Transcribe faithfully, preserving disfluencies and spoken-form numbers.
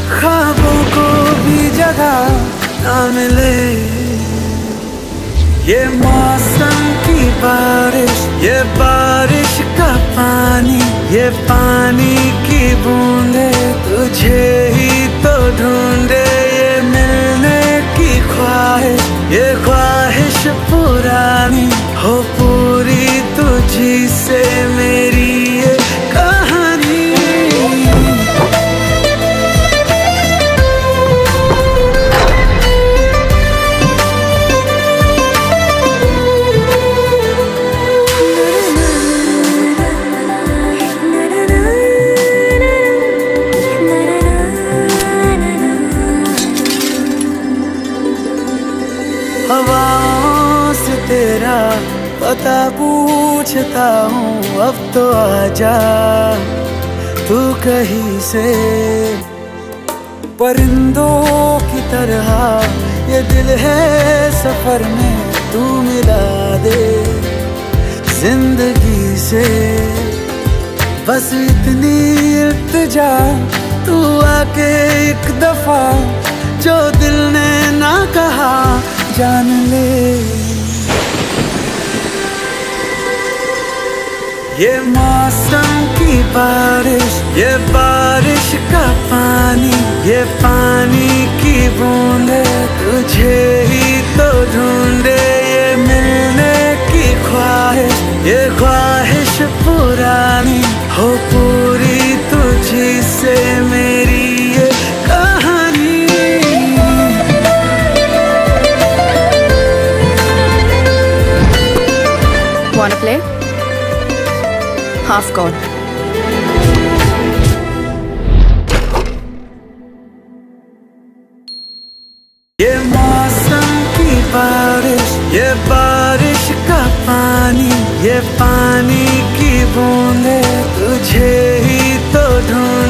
ख्वाबों को भी जगह ना मिले। ये मौसम की बारिश, ये बारिश का पानी, ये पानी की बूंदे तुझे ही तो ढूंढे। ये मिलने की ख्वाहिश, ये ख्वाहिश पुरानी हो पूरी तुझी से मेरी ये कहानी। हवाओं से तेरा पता पूछता हूँ, अब तो आजा तू कहीं से। परिंदों की तरह ये दिल है सफर में, तू मिला दे जिंदगी से। बस इतनी इल्तिजा तू आके एक दफा जो दिल ने ना कहा जान ले। ये मौसम की बारिश, ये बारिश का पानी, ये पानी की बूंदे तुझे ही तो ढूंढे। ये मिलने की ख्वाहिश, ये ख्वाहिश पुरानी हो पूरी तुझी से मेरी ये कहानी। Wanna play? Half court. ये मौसम की बारिश, ये बारिश का पानी, ये पानी की बूंदे तुझे ही तो ढूंढ